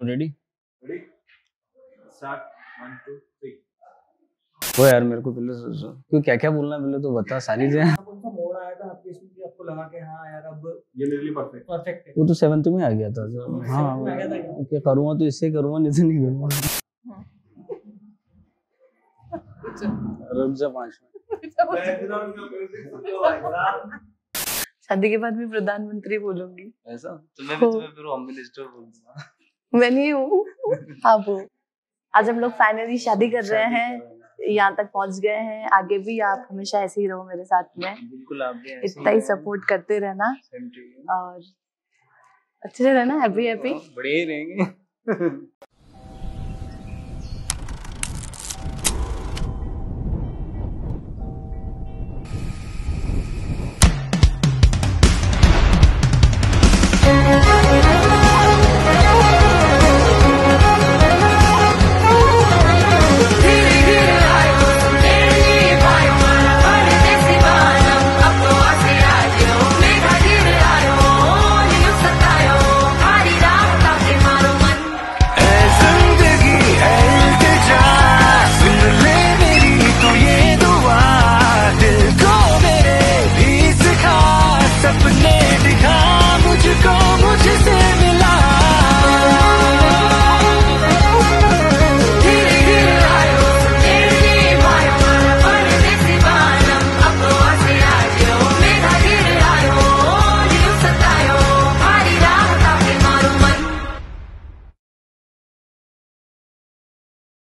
Ready? Ready start 1 2 3 वो यार मेरे को पहले क्यों क्या क्या बोलना है पहले तो बता सारी चीजें। कौन सा मोड आया था आपके इसमें कि आपको लगा कि हाँ यार अब ये मेरे लिए परफेक्ट वो तो 7th में आ गया था जो हाँ seventh में आ गया था क्या? क्या करूँगा तो इससे करूँगा नहीं तो नहीं करूँगा। रुक जा 5 मिनट। बैकग्राउंड का म्यूजिक सुन लो भाई साहब। शादी के बाद भी प्रधानमंत्री बोलूंगी। ऐसा तो मैं भी तुम्हें फिर होम मिनिस्टर बोल दूंगा। मैं नहीं हूँ, आप हो। आज हम लोग फाइनली शादी कर रहे हैं, यहाँ तक पहुँच गए हैं। आगे भी आप हमेशा ऐसे ही रहो मेरे साथ में, बिल्कुल आप भी ऐसे इतना ही सपोर्ट करते रहना और अच्छे से रहना, हैप्पी हैप्पी। बड़े ही रहेंगे।